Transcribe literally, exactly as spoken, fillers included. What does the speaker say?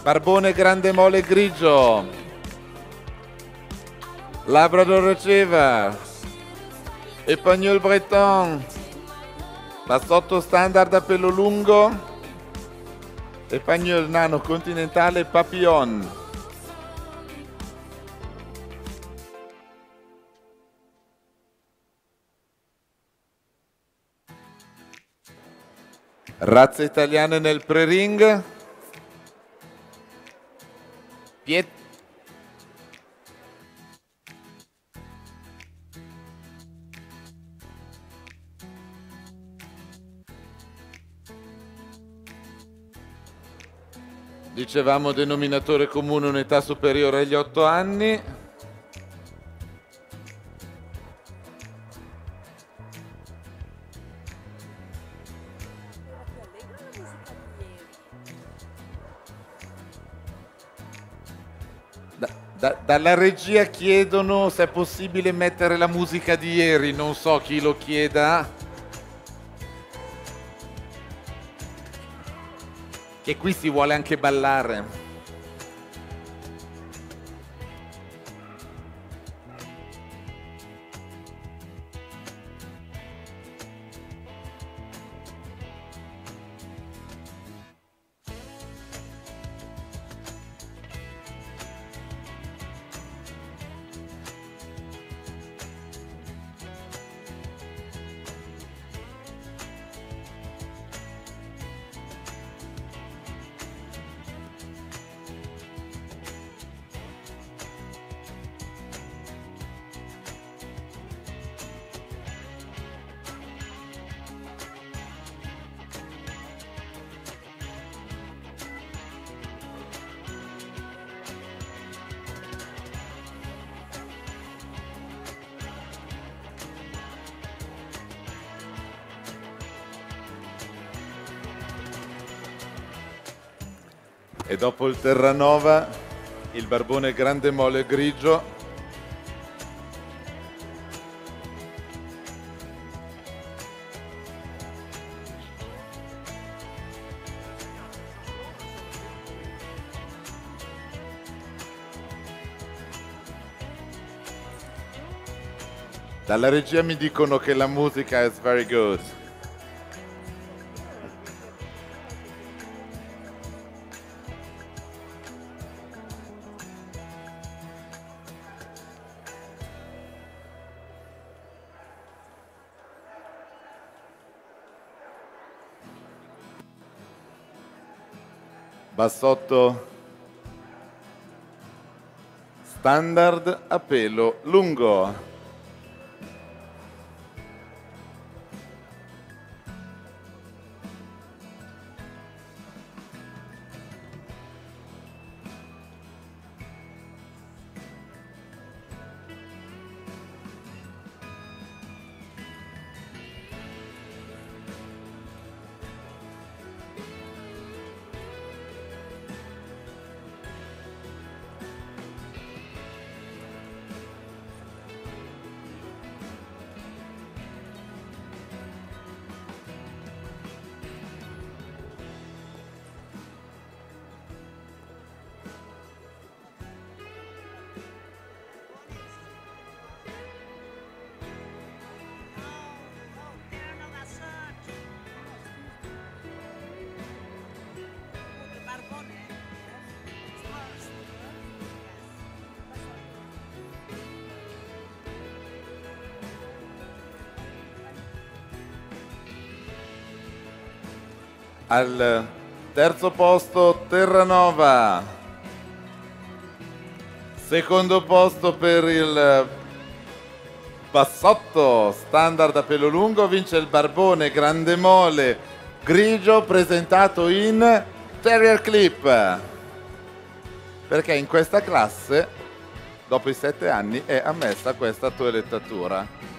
Barbone grande mole grigio, Labrador Retriever, Espagnol Breton, Bassotto standard a pelo lungo, Espagnol nano continentale Papillon. Razze italiane nel pre-ring. Piet Dicevamo denominatore comune un'età superiore agli otto anni. Da, da, dalla regia chiedono se è possibile mettere la musica di ieri, non so chi lo chieda. Che qui si vuole anche ballare. E dopo il Terranova, il barbone grande mole grigio. Dalla regia mi dicono che la musica is very good. Bassotto standard a pelo lungo. Al terzo posto Terranova, secondo posto per il Bassotto standard a pelo lungo vince il barbone grande mole grigio presentato in Terrier Clip, perché in questa classe dopo i sette anni è ammessa questa toelettatura.